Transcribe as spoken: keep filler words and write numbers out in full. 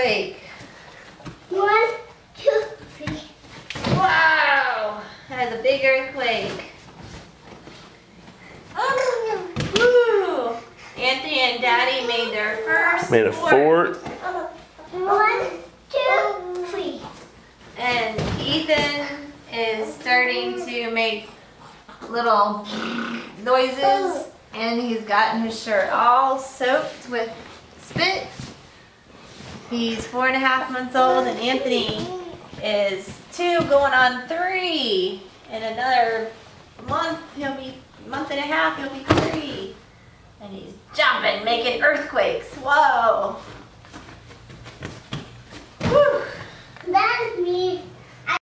earthquake. One, two, three. Wow! That is a big earthquake. Oh, Woo! Anthony and Daddy made their first Made a fort. one, two, three. And Ethan is starting to make little noises, and he's gotten his shirt all soaked with spit. He's four and a half months old, and Anthony is two going on three. In another month, he'll be, month and a half, he'll be three. And he's jumping, making earthquakes. Whoa. Whew. That's me.